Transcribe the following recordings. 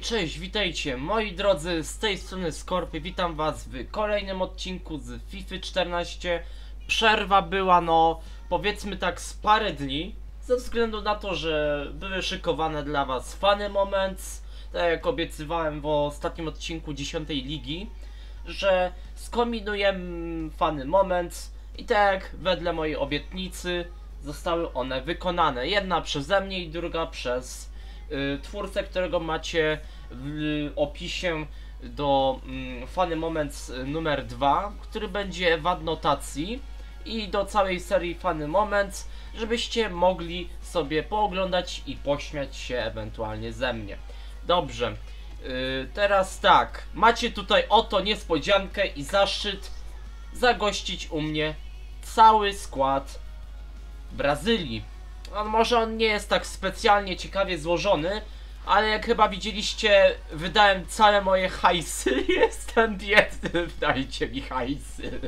Cześć, witajcie moi drodzy, z tej strony Skorpy, witam was w kolejnym odcinku z FIFA 14. Przerwa była, no powiedzmy tak, z parę dni, ze względu na to, że były szykowane dla was Funny Moments, tak jak obiecywałem w ostatnim odcinku 10. ligi, że skombinujemy Funny Moments i tak wedle mojej obietnicy zostały one wykonane. Jedna przeze mnie i druga przez twórcę, którego macie w opisie do Funny Moments numer 2, który będzie w adnotacji, i do całej serii Funny Moments, żebyście mogli sobie pooglądać i pośmiać się ewentualnie ze mnie. Dobrze, teraz tak, macie tutaj oto niespodziankę i zaszczyt zagościć u mnie cały skład Brazylii. Może on nie jest tak specjalnie ciekawie złożony, ale jak chyba widzieliście, wydałem całe moje hajsy. Jestem biedny, dajcie mi hajsy.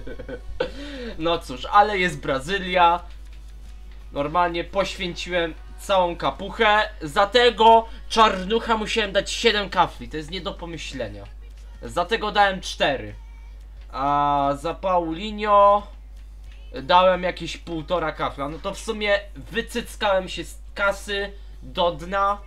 No cóż, ale jest Brazylia. Normalnie poświęciłem całą kapuchę. Za tego czarnucha musiałem dać 7 kafli, to jest nie do pomyślenia. Za tego dałem 4. A za Paulinho dałem jakieś 1,5 kafla. No to w sumie wycyckałem się z kasy do dna.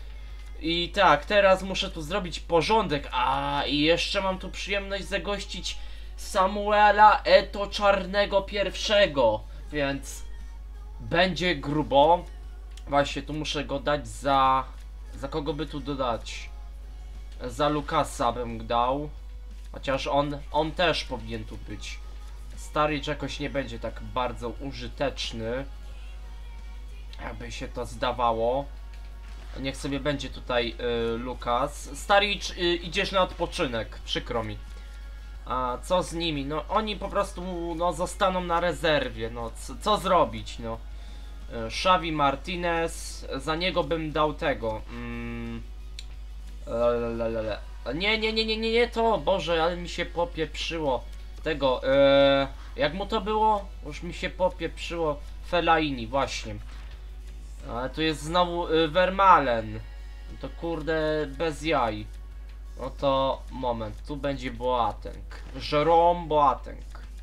I tak, teraz muszę tu zrobić porządek. A i jeszcze mam tu przyjemność zagościć Samuela Eto'o Czarnego pierwszego, więc będzie grubo. Właśnie, tu muszę go dać za kogo by tu dodać? Za Lukasa bym dał. Chociaż on też powinien tu być. Staricz jakoś nie będzie tak bardzo użyteczny, jakby się to zdawało. Niech sobie będzie tutaj Lukas. Staricz, idziesz na odpoczynek, przykro mi. A co z nimi? No oni po prostu no, zostaną na rezerwie. No co zrobić? No Xavi Martinez, za niego bym dał tego. Nie, to Boże, ale mi się popieprzyło tego. Jak mu to było? Już mi się popieprzyło. Fellaini, właśnie. Ale tu jest znowu Vermaelen. To kurde bez jaj. No to moment, tu będzie Boateng. Jerome Boateng.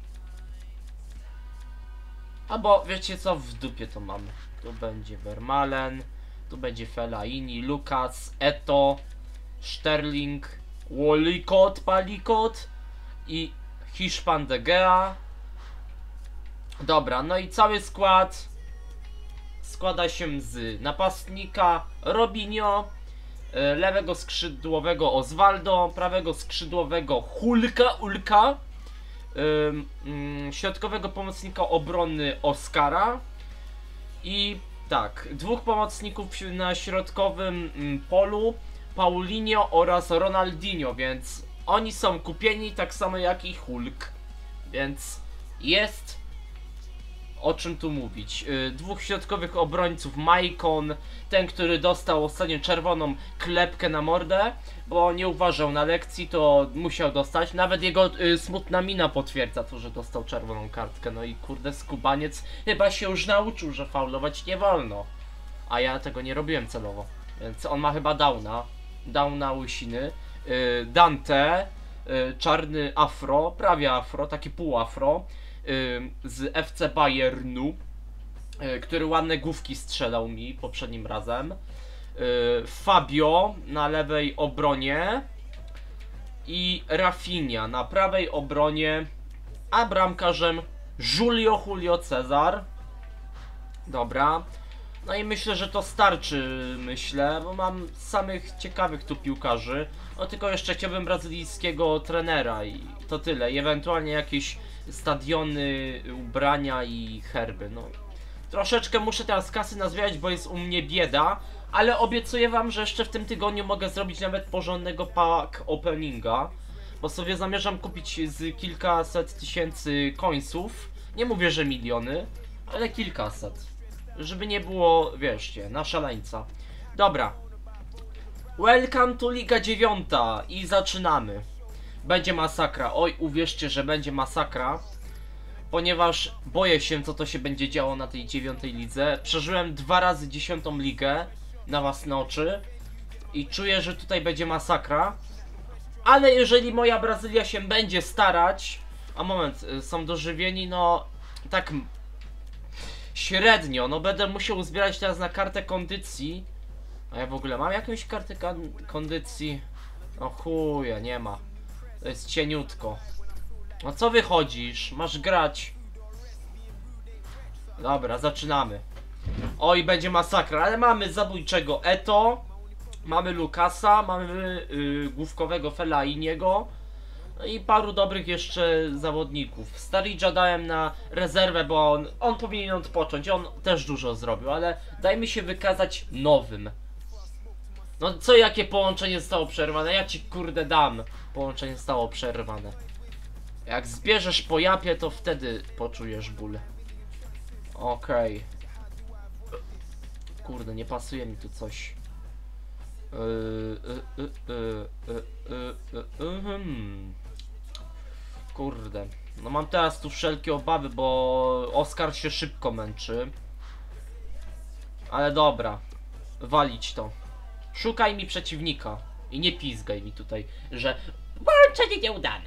Albo wiecie co, w dupie to mamy. Tu będzie Vermaelen, tu będzie Fellaini, Lucas, Eto'o, Sterling, Walcott, Palikot i Hiszpan de Gea. Dobra, no i cały skład składa się z napastnika Robinho, lewego skrzydłowego Osvaldo, prawego skrzydłowego Hulka, środkowego pomocnika obrony Oscara i tak, dwóch pomocników na środkowym polu, Paulinho oraz Ronaldinho, więc oni są kupieni tak samo jak i Hulk, więc jest o czym tu mówić. Dwóch środkowych obrońców, Maicon, ten, który dostał ostatnio czerwoną klepkę na mordę, bo nie uważał na lekcji, to musiał dostać. Nawet jego smutna mina potwierdza to, że dostał czerwoną kartkę. No i kurde, skubaniec chyba się już nauczył, że faulować nie wolno. A ja tego nie robiłem celowo. Więc on ma chyba downa łysiny. Dante, czarny afro, prawie afro, taki pół afro, z FC Bayernu, który ładne główki strzelał mi poprzednim razem. Fabio na lewej obronie i Rafinha na prawej obronie, a bramkarzem Julio Cezar. Dobra. No i myślę, że to starczy, bo mam samych ciekawych tu piłkarzy. No tylko jeszcze chciałbym brazylijskiego trenera i to tyle. I ewentualnie jakieś stadiony, ubrania i herby. No troszeczkę muszę teraz kasy nazwijać, bo jest u mnie bieda, ale obiecuję wam, że jeszcze w tym tygodniu mogę zrobić nawet porządnego pack openinga, bo sobie zamierzam kupić z kilkaset tysięcy coinsów. Nie mówię, że miliony, ale kilkaset, żeby nie było, wierzcie, na szaleńca. Dobra, welcome to Liga 9 i zaczynamy. Będzie masakra, oj uwierzcie, że będzie masakra, ponieważ boję się, co to się będzie działo na tej 9. lidze. Przeżyłem 2 razy 10. ligę na własne oczy I czuję, że tutaj będzie masakra. Ale jeżeli moja Brazylia się będzie starać... A moment, są dożywieni, no... Tak... Średnio, no będę musiał zbierać teraz na kartę kondycji. A ja w ogóle mam jakąś kartę kondycji? No chuja, nie ma. To jest cieniutko. No co wychodzisz? Masz grać. Dobra, zaczynamy. Oj, będzie masakra, ale mamy zabójczego Eto. Mamy Lukasa, mamy główkowego Fellainiego. No i paru dobrych jeszcze zawodników. Starydża dałem na rezerwę, bo on powinien odpocząć. On też dużo zrobił, ale dajmy się wykazać nowym. No co, jakie połączenie zostało przerwane? Ja ci kurde dam. Połączenie zostało przerwane. Jak zbierzesz po japie, to wtedy poczujesz ból. Okej. Kurde, nie pasuje mi tu coś. Kurde. No mam teraz tu wszelkie obawy, bo Oskar się szybko męczy. Ale dobra. Walić to. Szukaj mi przeciwnika. I nie pizgaj mi tutaj, że połączenie nieudane.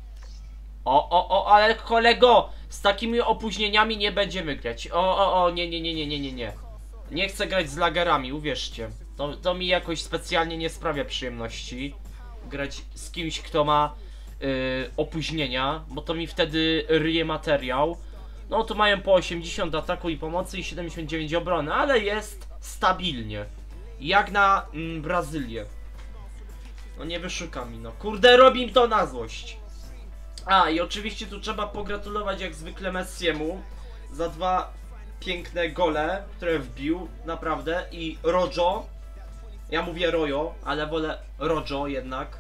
Ale kolego, z takimi opóźnieniami nie będziemy grać. Nie. Nie chcę grać z lagerami, uwierzcie. To mi jakoś specjalnie nie sprawia przyjemności. Grać z kimś, kto ma opóźnienia, bo to mi wtedy ryje materiał. No tu mają po 80 ataku i pomocy i 79 obrony, ale jest stabilnie. Jak na Brazylię. No nie wyszuka mi, no. Kurde, robi mi to na złość. A, i oczywiście tu trzeba pogratulować jak zwykle Messiemu za 2 piękne gole, które wbił, naprawdę. I Rojo. Ja mówię Rojo, ale wolę Rojo jednak.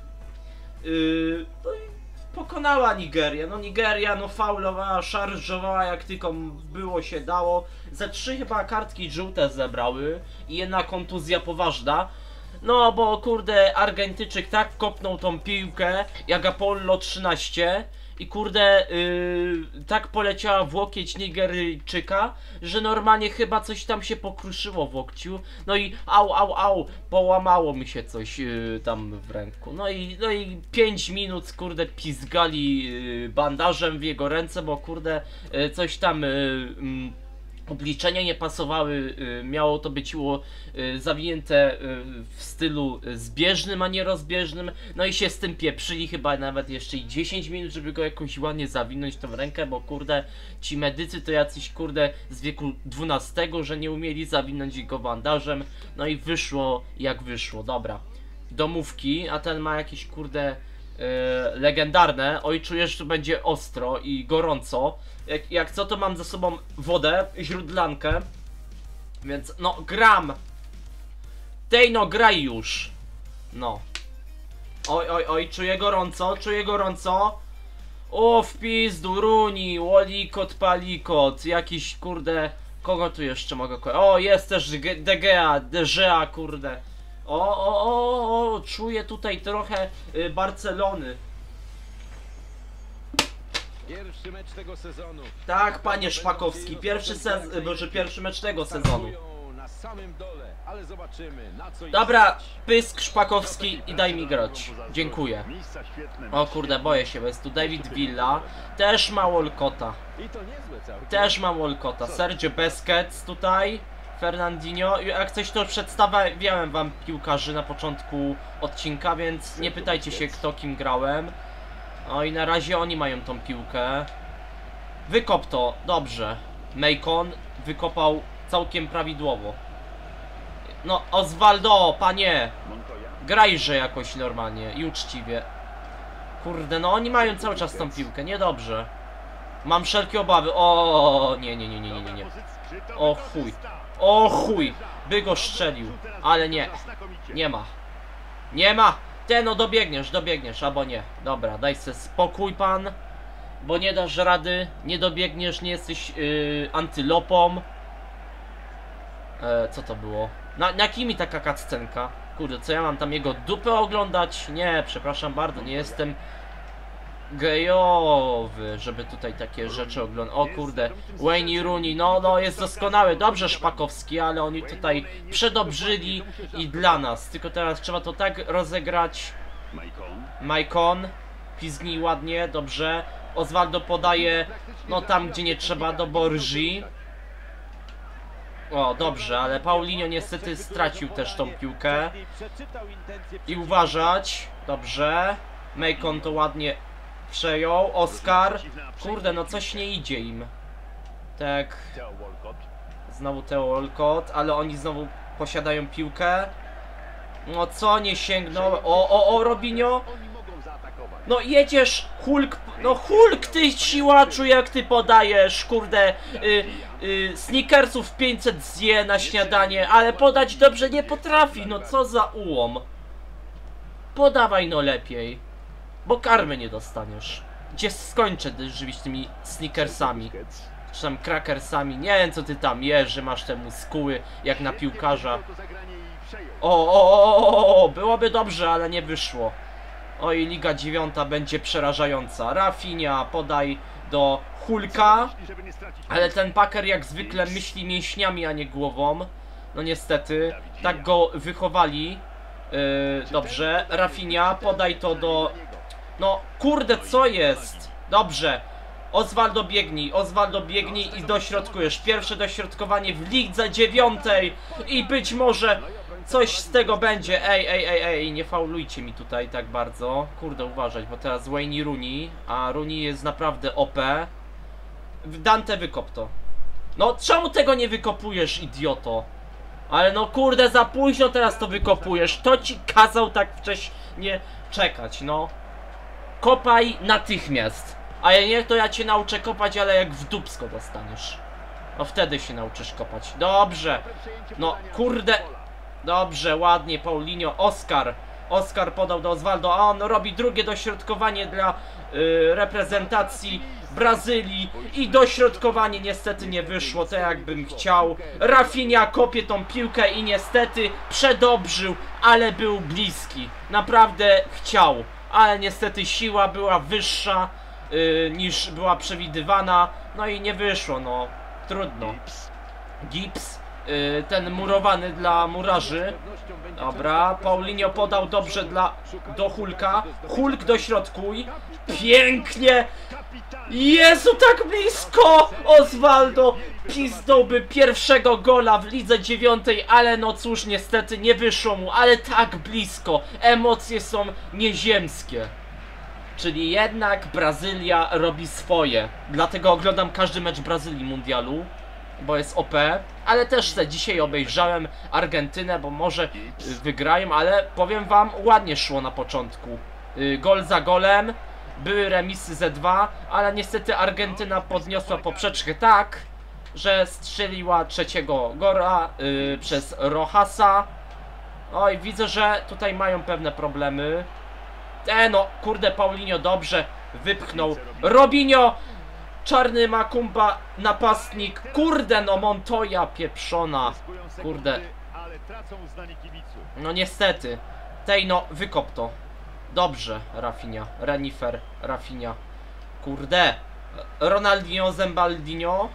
No i pokonała Nigerię. No Nigeria no faulowała, szarżowała jak tylko było się dało. Ze 3 chyba kartki żółte zebrały i jedna kontuzja poważna. No bo kurde Argentyczyk tak kopnął tą piłkę jak Apollo 13 i kurde tak poleciała w łokieć Nigeryjczyka, że normalnie chyba coś tam się pokruszyło w łokciu. No i au, połamało mi się coś tam w ręku. No i 5 minut kurde pizgali bandażem w jego ręce, bo kurde coś tam obliczenia nie pasowały, miało to być zawinięte w stylu zbieżnym, a nie rozbieżnym. No i się z tym pieprzyli chyba nawet jeszcze i 10 minut, żeby go jakoś ładnie zawinąć tą rękę, bo kurde ci medycy to jacyś kurde z wieku XII, że nie umieli zawinąć go bandażem. No i wyszło jak wyszło, dobra. Domówki, a ten ma jakieś kurde legendarne. Oj, czuję, że tu będzie ostro i gorąco. Jak co, to mam ze sobą wodę, źródlankę. Więc no, gram. Tej no, graj już. No. Oj, czuję gorąco. O, w pizdu, Runi, Łolikot, Palikot. Jakiś kurde. Kogo tu jeszcze mogę kojarzyć? O, jest też De Gea, kurde. Czuję tutaj trochę Barcelony. Pierwszy mecz tego sezonu. Tak, panie Szpakowski, pierwszy mecz tego sezonu. Na samym dole, ale zobaczymy, na co Dobra, pysk Szpakowski i daj mi grać. Dziękuję. O kurde, boję się, bo jest tu David Villa. Też ma Walcota. Też ma Walcota. Sergio Busquets tutaj. Fernandinho. Jak coś to przedstawiałem wam piłkarzy na początku odcinka, więc nie pytajcie się kto kim grałem. No i na razie oni mają tą piłkę. Wykop to, dobrze. Macon wykopał całkiem prawidłowo. No Osvaldo, panie, grajże jakoś normalnie i uczciwie. Kurde, no oni mają cały czas tą piłkę, niedobrze. Mam wszelkie obawy. O nie. O chuj, by go strzelił. Ale nie, nie ma. Ty no dobiegniesz, albo nie. Dobra, daj se spokój pan. Bo nie dasz rady, nie dobiegniesz, nie jesteś antylopą. Co to było? Na kim mi taka cutscenka? Kurde, co ja mam tam jego dupę oglądać? Nie, przepraszam bardzo, nie jestem gejowy, żeby tutaj takie rzeczy oglądać. O kurde, Wayne Rooney, no jest doskonały, dobrze Szpakowski, ale oni tutaj przedobrzyli i dla nas. Tylko teraz trzeba to tak rozegrać. Maicon, pizgnij ładnie, dobrze. Osvaldo podaje, no tam gdzie nie trzeba, do Borgi. O, dobrze, ale Paulinho niestety stracił też tą piłkę. I uważać, dobrze. Maicon to ładnie przejął, Oscar. Kurde, no coś nie idzie im. Tak. Znowu Theo Walcott, ale oni znowu posiadają piłkę. No co, nie sięgnął. O, Robinho. No jedziesz, Hulk, no Hulk, ty siłaczu, jak ty podajesz, kurde, Snickersów 500 zje na śniadanie, ale podać dobrze nie potrafi, no co za ułom. Podawaj no lepiej, bo karmy nie dostaniesz. Gdzie skończę żywić tymi Snickersami, czy tam Crackersami, nie wiem co ty tam jesz, że masz te muskuły jak na piłkarza. O, byłoby dobrze, ale nie wyszło. Oj, Liga 9 będzie przerażająca. Rafinha, podaj do Hulka. Ale ten Packer jak zwykle myśli mięśniami, a nie głową. No niestety, tak go wychowali. Dobrze, Rafinha, podaj to do... No kurde, co jest? Dobrze. Osvaldo biegnij i dośrodkujesz. Pierwsze dośrodkowanie w Lidze 9 i być może coś z tego będzie. Ej, nie faulujcie mi tutaj tak bardzo. Kurde, uważać, bo teraz Wayne Rooney, a Rooney jest naprawdę OP. Dante, wykop to. No czemu tego nie wykopujesz, idioto? Ale no kurde, za późno teraz to wykopujesz. To ci kazał tak wcześnie czekać, no. Kopaj natychmiast. A nie, to ja cię nauczę kopać, ale jak w dupsko dostaniesz. No wtedy się nauczysz kopać. Dobrze. No kurde. Dobrze, ładnie, Paulinho. Oscar podał do Osvaldo, a on robi drugie dośrodkowanie dla reprezentacji Brazylii. I dośrodkowanie niestety nie wyszło, tak jakbym chciał. Rafinha kopie tą piłkę i niestety przedobrzył, ale był bliski. Naprawdę chciał, ale niestety siła była wyższa niż była przewidywana. No i nie wyszło, no trudno. Gips, ten murowany dla murarzy. Dobra, Paulinho podał dobrze do Hulka. Hulk dośrodkuj. Pięknie. Jezu, tak blisko. Osvaldo pizdąłby pierwszego gola w Lidze 9, ale no cóż, niestety nie wyszło mu, ale tak blisko. Emocje są nieziemskie. Czyli jednak Brazylia robi swoje. Dlatego oglądam każdy mecz Brazylii mundialu, bo jest OP. Ale też dzisiaj obejrzałem Argentynę, bo może wygrają, ale powiem wam, ładnie szło na początku. Gol za golem, były remisy ze 2, ale niestety Argentyna podniosła poprzeczkę tak, że strzeliła trzeciego gola przez Rojasa. Oj, widzę, że tutaj mają pewne problemy. No, kurde, Paulinho dobrze wypchnął. Robinho! Czarny Makumba, napastnik. Kurde, no Montoya pieprzona. Kurde. No niestety. No, wykop to. Dobrze, Rafinha. Kurde. Ronaldinho, Zembaldinho.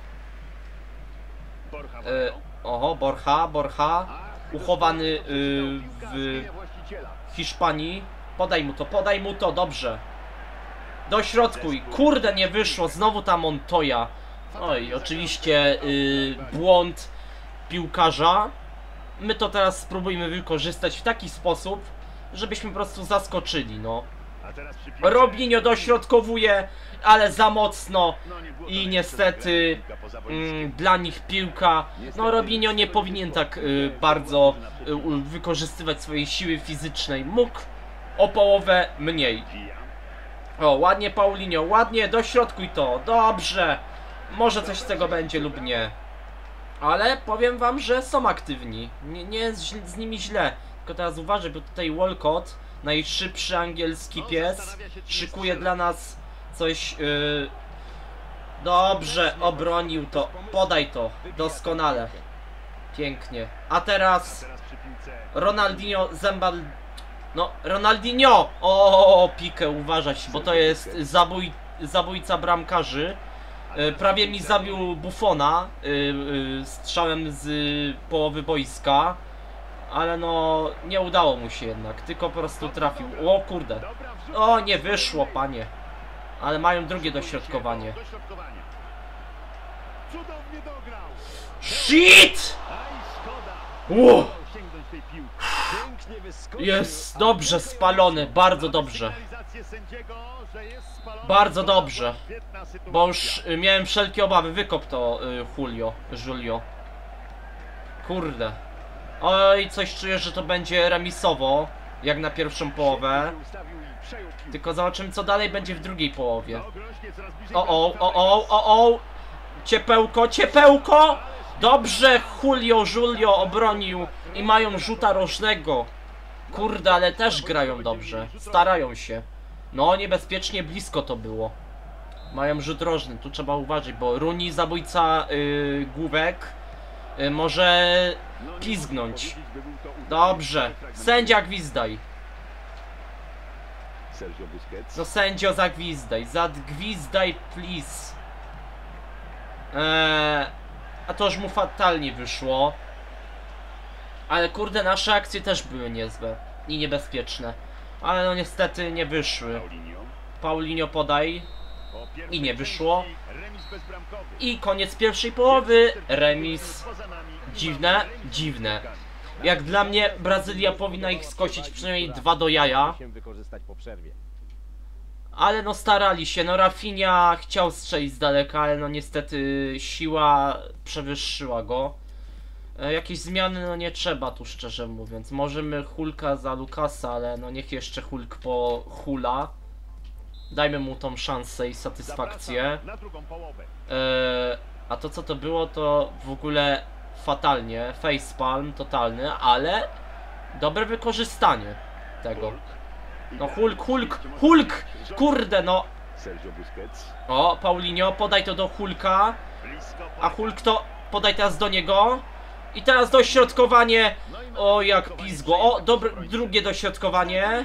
Oho, Borja. Uchowany w Hiszpanii. Podaj mu to, dobrze. Dośrodkuj. Kurde, nie wyszło. Znowu ta Montoya. Oj, oczywiście błąd piłkarza. My to teraz spróbujmy wykorzystać w taki sposób, żebyśmy po prostu zaskoczyli, no. Robinho dośrodkowuje, ale za mocno. I niestety dla nich piłka. No Robinho nie powinien tak bardzo wykorzystywać swojej siły fizycznej. Mógł o połowę mniej. O, ładnie Paulinho, ładnie, dośrodkuj to, dobrze. Może coś z tego będzie lub nie. Ale powiem wam, że są aktywni. Nie jest z nimi źle. Tylko teraz uważaj, bo tutaj Walcott, najszybszy angielski pies, szykuje dla nas coś... Dobrze, obronił to. Podaj to, doskonale. Pięknie. A teraz Ronaldinho, No, Ronaldinho! O, Pique, uważać, bo to jest zabójca bramkarzy. Prawie mi zabił Buffona strzałem z połowy boiska. Ale no, nie udało mu się jednak, tylko po prostu trafił. O kurde. O, nie wyszło, panie. Ale mają drugie dośrodkowanie. Shit! Wow. Jest dobrze spalony, bardzo dobrze. Bardzo dobrze. Bo już miałem wszelkie obawy. Wykop to Julio. Kurde. Oj, coś czuję, że to będzie remisowo. Jak na pierwszą połowę. Tylko zobaczymy, co dalej będzie w drugiej połowie. O. Ciepełko. Dobrze, Julio obronił. I mają rzuta rożnego. Kurde, ale też grają dobrze. Starają się. No, niebezpiecznie blisko to było. Mają rzut rożny, tu trzeba uważać, bo Rooney, zabójca główek, może pizgnąć. Dobrze, sędzia gwizdaj. No sędzio, zagwizdaj, please. A to już mu fatalnie wyszło. Ale kurde, nasze akcje też były niezłe i niebezpieczne. Ale no niestety nie wyszły. Paulinho podaj. I nie wyszło. I koniec pierwszej połowy. Remis. Dziwne. Jak dla mnie Brazylia powinna ich skosić przynajmniej 2 do jaja. Ale no starali się. No Rafinha chciał strzelić z daleka, ale no niestety siła przewyższyła go. Jakieś zmiany no nie trzeba tu, szczerze mówiąc. Możemy Hulka za Lukasa, ale no niech jeszcze Hulk po Hula. Dajmy mu tą szansę i satysfakcję. A to co to było, to w ogóle fatalnie. Facepalm totalny, ale dobre wykorzystanie tego. No Hulk! Kurde no! O, Paulinho, podaj to do Hulka. A Hulk to podaj teraz do niego. I teraz dośrodkowanie. O, jak pizgło. O, drugie dośrodkowanie.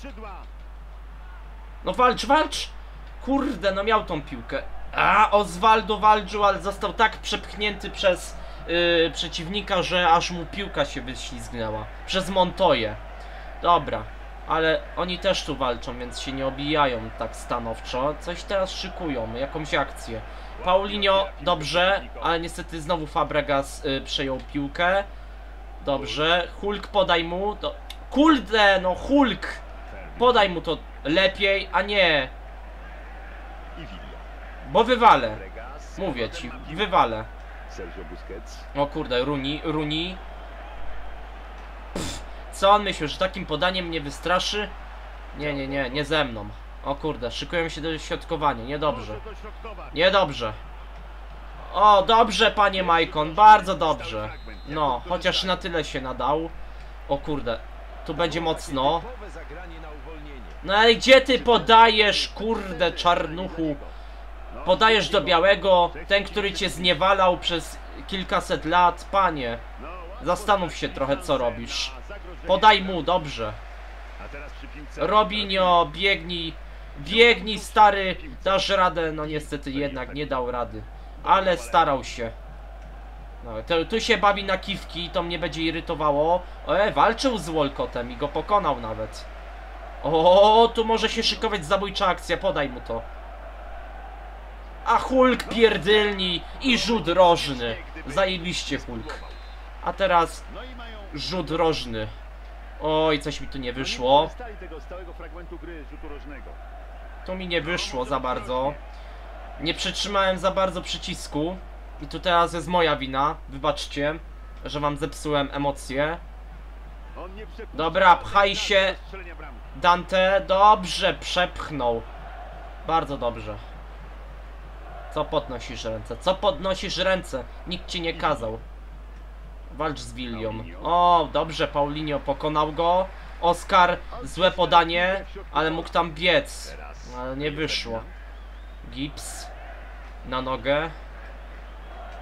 No walcz! Kurde, no miał tą piłkę. A, Osvaldo walczył, ale został tak przepchnięty przez przeciwnika, że aż mu piłka się wyślizgnęła. Przez Montoya. Dobra, ale oni też tu walczą, więc się nie obijają tak stanowczo. Coś teraz szykują, jakąś akcję. Paulinho, dobrze, ale niestety znowu Fabregas przejął piłkę. Dobrze, Hulk podaj mu. Kurde, no Hulk! Podaj mu to lepiej, a nie. Bo wywalę. Mówię ci, wywalę. O kurde, Rooney. Co on myśli, że takim podaniem mnie wystraszy? Nie ze mną. O kurde, szykują się do środkowania, niedobrze. O, dobrze, panie Maicon, bardzo dobrze. No, chociaż na tyle się nadał. O kurde, tu będzie mocno. No ale gdzie ty podajesz, kurde, czarnuchu? Podajesz do białego, ten, który cię zniewalał przez kilkaset lat, panie. Zastanów się trochę, co robisz. Podaj mu, dobrze. Robinho, biegnij, stary, dasz radę. No niestety jednak nie dał rady. Ale starał się. No, tu się bawi na kiwki, to mnie będzie irytowało. Walczył z Walcottem i go pokonał nawet. O, tu może się szykować zabójcza akcja, podaj mu to. A Hulk pierdylni i rzut rożny. Zajebiście Hulk. A teraz rzut rożny. Oj, coś mi tu nie wyszło. Tu mi nie wyszło za bardzo. Nie przytrzymałem za bardzo przycisku. I tu teraz jest moja wina. Wybaczcie, że wam zepsułem emocje. Dobra, pchaj się. Dante, dobrze, przepchnął. Bardzo dobrze. Co podnosisz ręce? Nikt ci nie kazał. Walcz z Willią. O, dobrze, Paulinho pokonał go. Oscar, złe podanie, ale mógł tam biec. Ale nie wyszło. Gibbs na nogę.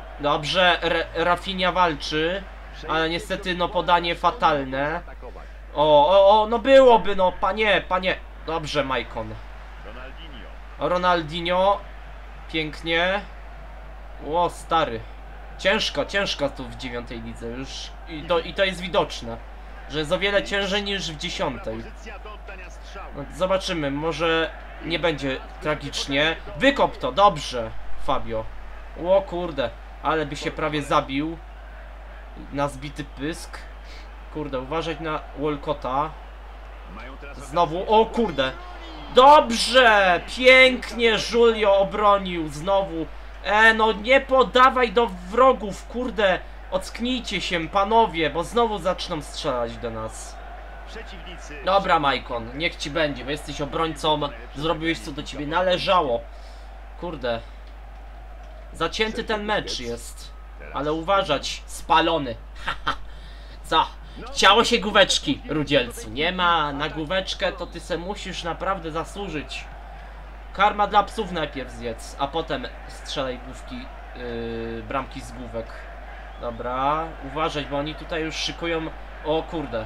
Dobrze, Rafinha walczy, ale niestety no podanie fatalne. No byłoby, no panie. Dobrze, Maicon. Ronaldinho. Pięknie. O, stary. Ciężko tu w 9. lidze już. I to jest widoczne. Że jest o wiele ciężej niż w 10. No, zobaczymy, może nie będzie tragicznie. Wykop to, dobrze, Fabio. O kurde, ale by się prawie zabił. Na zbity pysk. Kurde, uważać na Walcotta. Znowu, o kurde. Dobrze, pięknie Julio obronił znowu. No nie podawaj do wrogów, kurde. Ocknijcie się, panowie, bo znowu zaczną strzelać do nas. Dobra, Maicon, niech ci będzie, bo jesteś obrońcą. Zrobiłeś, co do ciebie należało. Kurde. Zacięty ten mecz jest. Ale uważać, spalony. Haha. Co? Chciało się główeczki, Rudzielcu. Nie ma na główeczkę, to ty se musisz naprawdę zasłużyć. Karma dla psów najpierw zjedz, a potem strzelaj główki, bramki z główek. Dobra, uważać, bo oni tutaj już szykują. O kurde.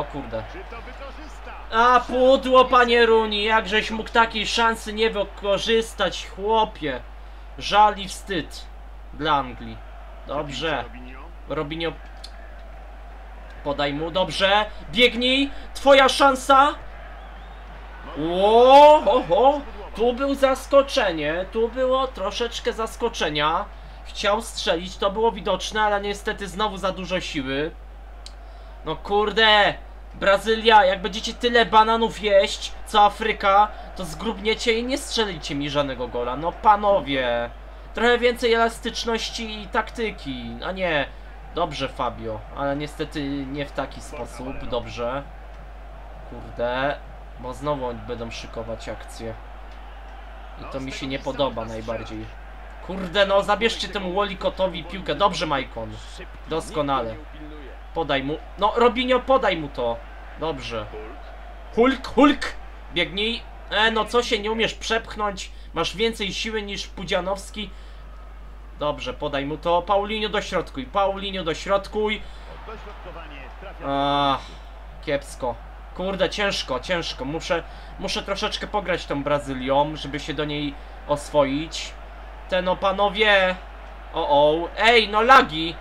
A pudło, panie Rooney, jakżeś mógł takiej szansy nie wykorzystać, chłopie. Żal i wstyd dla Anglii. Dobrze. Robinho. Podaj mu, dobrze. Biegnij, twoja szansa. Tu był zaskoczenie, tu było troszeczkę zaskoczenia. Chciał strzelić, to było widoczne, ale niestety znowu za dużo siły. No kurde, Brazylia, jak będziecie tyle bananów jeść, co Afryka, to zgrubniecie i nie strzelicie mi żadnego gola. No panowie, trochę więcej elastyczności i taktyki, a nie. Dobrze, Fabio, ale niestety nie w taki sposób, dobrze. Kurde, bo znowu oni będą szykować akcje. I to mi się nie podoba najbardziej. Kurde, no zabierzcie temu Walcottowi piłkę. Dobrze, Maicon. Doskonale. Podaj mu. No, Robinho, podaj mu to. Dobrze. Hulk! Biegnij. No co się, nie umiesz przepchnąć? Masz więcej siły niż Pudzianowski. Dobrze, podaj mu to. Paulinho dośrodkuj. Kiepsko. Kurde, ciężko. Muszę troszeczkę pograć tą Brazylią, żeby się do niej oswoić. No panowie. Ej, no lagi.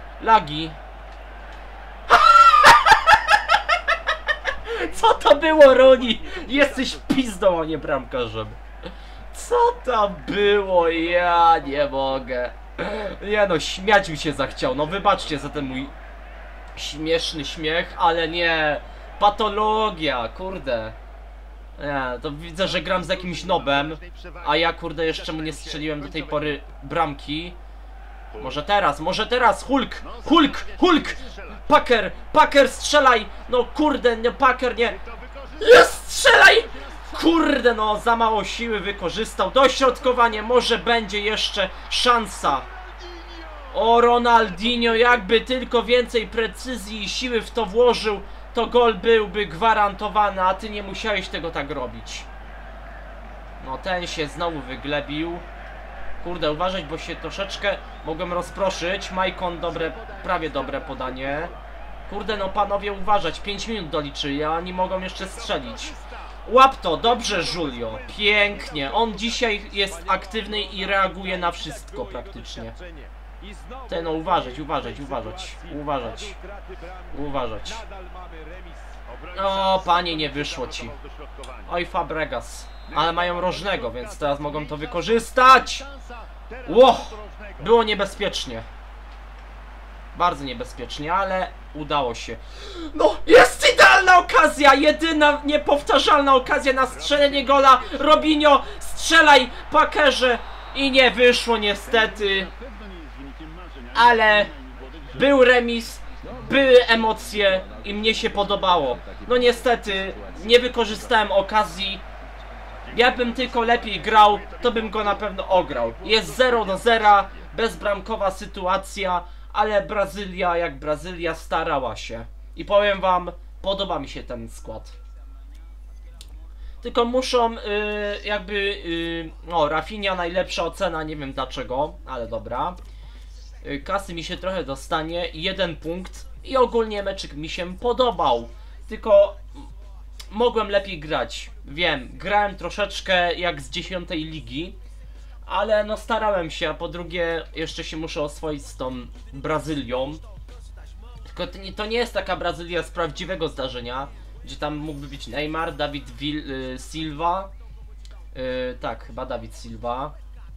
Co to było, Rooney? Jesteś pizdą, a nie bramkarzem. Co to było? Ja nie mogę. Nie no, śmiać mi się zachciał. No wybaczcie za ten mój śmieszny śmiech, ale nie. Patologia, kurde. Nie, to widzę, że gram z jakimś nobem, a ja kurde jeszcze mu nie strzeliłem do tej pory bramki. Może teraz, Hulk! Packer, strzelaj! No kurde, nie, Packer, nie. Jest, strzelaj! Kurde, no za mało siły wykorzystał. Dośrodkowanie, może będzie jeszcze szansa. O, Ronaldinho, jakby tylko więcej precyzji i siły w to włożył, to gol byłby gwarantowany, a ty nie musiałeś tego tak robić. No ten się znowu wyglebił. Kurde, uważać, bo się troszeczkę mogłem rozproszyć. Maicon, prawie dobre podanie. Kurde, no panowie, uważać, 5 minut doliczyli, a oni mogą jeszcze strzelić. Łap to, dobrze, Julio. Pięknie, on dzisiaj jest aktywny i reaguje na wszystko praktycznie. No uważać. O, panie, nie wyszło ci. Oj, Fabregas. Ale mają rożnego, więc teraz mogą to wykorzystać. Ło! Było niebezpiecznie. Bardzo niebezpiecznie, ale udało się. No, jest idealna okazja! Jedyna niepowtarzalna okazja na strzelenie gola. Robinho, strzelaj, Packerze! I nie wyszło niestety. Ale był remis, były emocje i mnie się podobało. No niestety nie wykorzystałem okazji. Jakbym tylko lepiej grał, to bym go na pewno ograł. Jest 0-0, bezbramkowa sytuacja, ale Brazylia jak Brazylia starała się. I powiem wam, podoba mi się ten skład. Tylko muszą Rafinha najlepsza ocena, nie wiem dlaczego, ale dobra. Kasy mi się trochę dostanie, 1 punkt i ogólnie meczyk mi się podobał. tylko mogłem lepiej grać. Wiem, grałem troszeczkę jak z 10. ligi, ale no starałem się, a po drugie jeszcze się muszę oswoić z tą Brazylią. Tylko to nie jest taka Brazylia z prawdziwego zdarzenia, gdzie tam mógłby być Neymar, David Silva. Tak, chyba David Silva.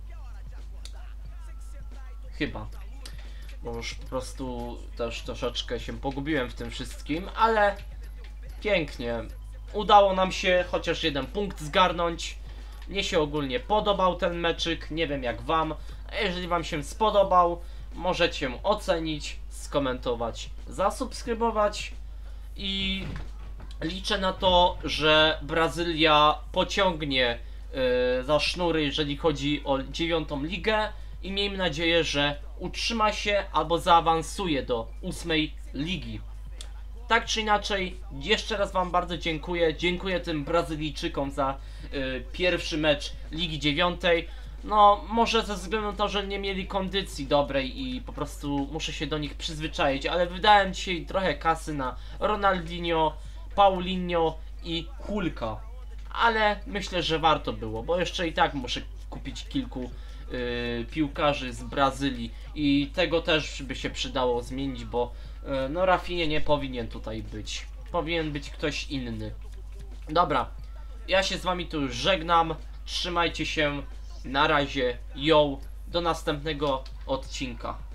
Chyba. Bo już po prostu też troszeczkę się pogubiłem w tym wszystkim, ale pięknie. Udało nam się chociaż jeden punkt zgarnąć. Mnie się ogólnie podobał ten meczyk, nie wiem jak wam. A jeżeli wam się spodobał, możecie ocenić, skomentować, zasubskrybować i liczę na to, że Brazylia pociągnie za sznury, jeżeli chodzi o 9. ligę i miejmy nadzieję, że utrzyma się albo zaawansuje do 8. ligi. Tak czy inaczej, jeszcze raz wam bardzo dziękuję. Dziękuję tym Brazylijczykom za pierwszy mecz Ligi 9. No, może ze względu na to, że nie mieli kondycji dobrej i po prostu muszę się do nich przyzwyczaić, ale wydałem dzisiaj trochę kasy na Ronaldinho, Paulinho i Hulka. Ale myślę, że warto było, bo jeszcze i tak muszę kupić kilku piłkarzy z Brazylii i tego też by się przydało zmienić, bo no Rafinha nie powinien tutaj być. Powinien być ktoś inny. Dobra, ja się z wami tu już żegnam. Trzymajcie się. Na razie. Yo. Do następnego odcinka.